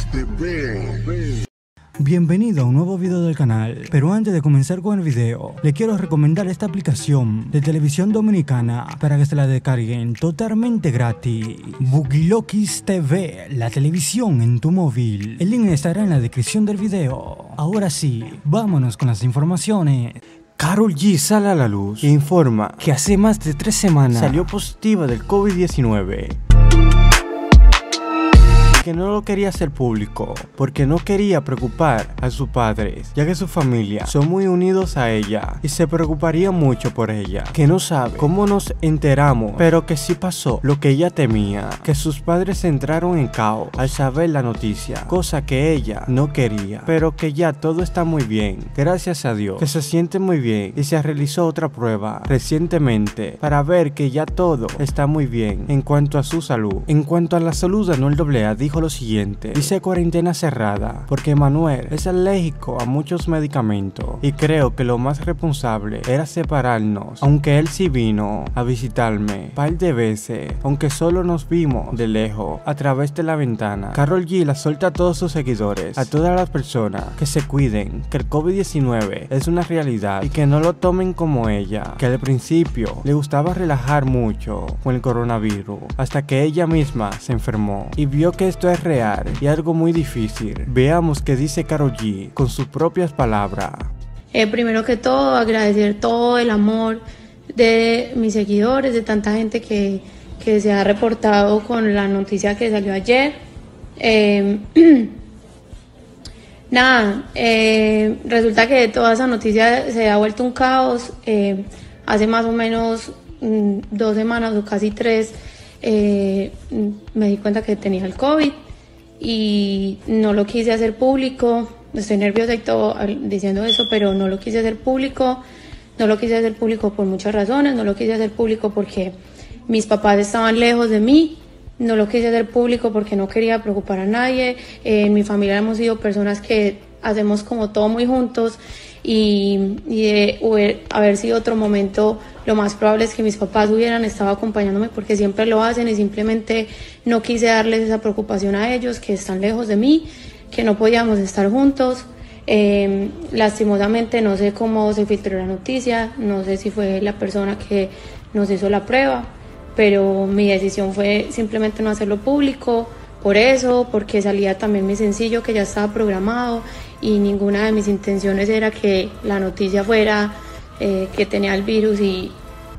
TV. Bienvenido a un nuevo video del canal, pero antes de comenzar con el video, le quiero recomendar esta aplicación de televisión dominicana para que se la descarguen totalmente gratis. Bugilokis TV, la televisión en tu móvil. El link estará en la descripción del video. Ahora sí, vámonos con las informaciones. Karol G sale a la luz e informa que hace más de 3 semanas salió positiva del COVID-19. Que no lo quería hacer público porque no quería preocupar a sus padres, ya que su familia son muy unidos a ella y se preocuparía mucho por ella, que no sabe cómo nos enteramos, pero que sí pasó lo que ella temía, que sus padres entraron en caos al saber la noticia, cosa que ella no quería, pero que ya todo está muy bien, gracias a Dios, que se siente muy bien y se realizó otra prueba recientemente para ver que ya todo está muy bien en cuanto a su salud. En cuanto a la salud de Anuel AA, dijo lo siguiente: dice cuarentena cerrada porque Manuel es alérgico a muchos medicamentos y creo que lo más responsable era separarnos, aunque él sí vino a visitarme par de veces, aunque solo nos vimos de lejos a través de la ventana. Karol G la suelta a todos sus seguidores, a todas las personas, que se cuiden, que el COVID-19 es una realidad y que no lo tomen como ella, que al principio le gustaba relajar mucho con el coronavirus hasta que ella misma se enfermó y vio que esto es real y algo muy difícil. Veamos qué dice Karol G con sus propias palabras. Primero que todo, agradecer todo el amor de mis seguidores, de tanta gente que se ha reportado con la noticia que salió ayer. Resulta que toda esa noticia se ha vuelto un caos. Hace más o menos 2 semanas o casi 3 me di cuenta que tenía el COVID y no lo quise hacer público. Estoy nerviosa y todo diciendo eso, pero no lo quise hacer público. No lo quise hacer público por muchas razones. No lo quise hacer público porque mis papás estaban lejos de mí. No lo quise hacer público porque no quería preocupar a nadie. En mi familia hemos sido personas que hacemos como todo muy juntos y de haber sido otro momento, lo más probable es que mis papás hubieran estado acompañándome porque siempre lo hacen, y simplemente no quise darles esa preocupación a ellos que están lejos de mí, que no podíamos estar juntos. Lastimosamente no sé cómo se filtró la noticia, no sé si fue la persona que nos hizo la prueba, pero mi decisión fue simplemente no hacerlo público. Por eso, porque salía también mi sencillo que ya estaba programado y ninguna de mis intenciones era que la noticia fuera que tenía el virus y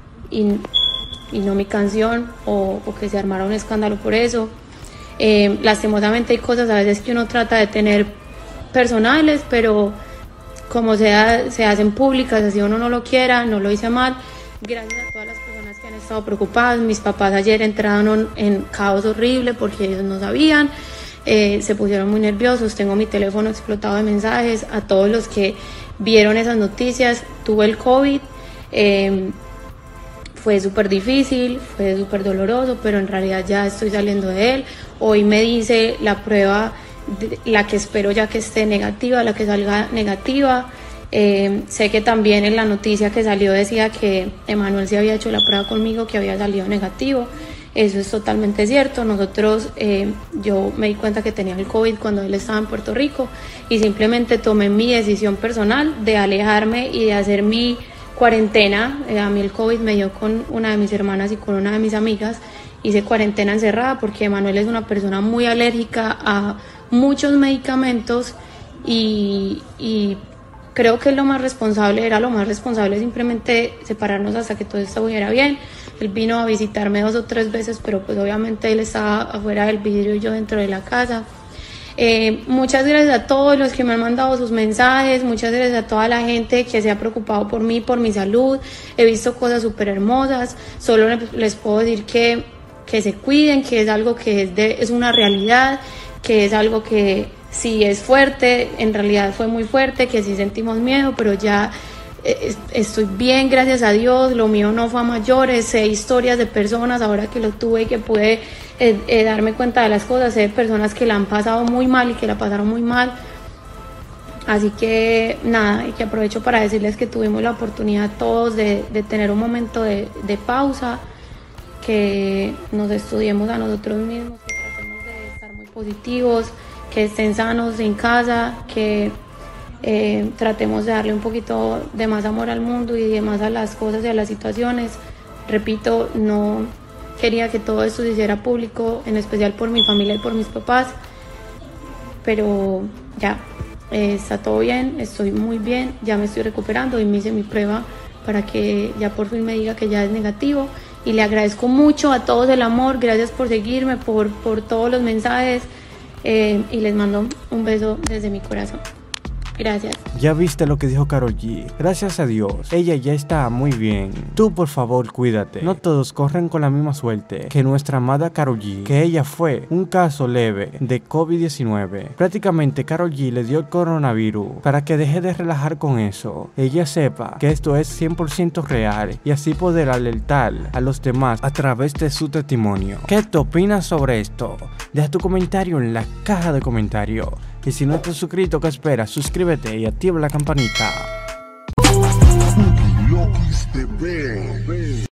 no mi canción, o que se armara un escándalo por eso. Lastimosamente hay cosas a veces que uno trata de tener personales, pero como se hacen públicas, así uno no lo quiera. No lo hice mal. Gracias a todas las personas que han estado preocupadas. Mis papás ayer entraron en caos horrible porque ellos no sabían, se pusieron muy nerviosos. Tengo mi teléfono explotado de mensajes. A todos los que vieron esas noticias, tuve el COVID, fue súper difícil, fue súper doloroso, pero en realidad ya estoy saliendo de él. Hoy me dice la prueba, la que espero ya que esté negativa, la que salga negativa. Sé que también en la noticia que salió decía que Emanuel se había hecho la prueba conmigo, que había salido negativo. Eso es totalmente cierto. Nosotros, yo me di cuenta que tenía el COVID cuando él estaba en Puerto Rico y simplemente tomé mi decisión personal de alejarme y de hacer mi cuarentena. A mí el COVID me dio con una de mis hermanas y con una de mis amigas. Hice cuarentena encerrada porque Emanuel es una persona muy alérgica a muchos medicamentos y creo que era lo más responsable simplemente separarnos hasta que todo estuviera bien. Él vino a visitarme 2 o 3 veces, pero pues obviamente él estaba afuera del vidrio y yo dentro de la casa. Muchas gracias a todos los que me han mandado sus mensajes, muchas gracias a toda la gente que se ha preocupado por mí, por mi salud. He visto cosas súper hermosas. Solo les puedo decir que se cuiden, que es algo que es una realidad, que es algo que sí es fuerte, en realidad fue muy fuerte, que sí sentimos miedo, pero ya estoy bien, gracias a Dios. Lo mío no fue a mayores. Sé historias de personas, ahora que lo tuve y que pude darme cuenta de las cosas, sé de personas que la han pasado muy mal y que la pasaron muy mal. Así que nada, y que aprovecho para decirles que tuvimos la oportunidad todos de tener un momento de pausa, que nos estudiemos a nosotros mismos, que tratemos de estar muy positivos, que estén sanos en casa, que tratemos de darle un poquito de más amor al mundo y de más a las cosas y a las situaciones. Repito, no quería que todo esto se hiciera público, en especial por mi familia y por mis papás, pero ya, está todo bien, estoy muy bien, ya me estoy recuperando y me hice mi prueba para que ya por fin me diga que ya es negativo. Y le agradezco mucho a todos el amor, gracias por seguirme, por todos los mensajes, y les mando un beso desde mi corazón. Gracias. Ya viste lo que dijo Karol G. Gracias a Dios, ella ya está muy bien. Tú por favor cuídate. No todos corren con la misma suerte que nuestra amada Karol G, que ella fue un caso leve de COVID-19. Prácticamente Karol G le dio el coronavirus para que deje de relajar con eso. Ella sepa que esto es 100% real y así poder alertar a los demás a través de su testimonio. ¿Qué te opinas sobre esto? Deja tu comentario en la caja de comentarios. Y si no estás suscrito, ¿qué esperas? Suscríbete y activa la campanita.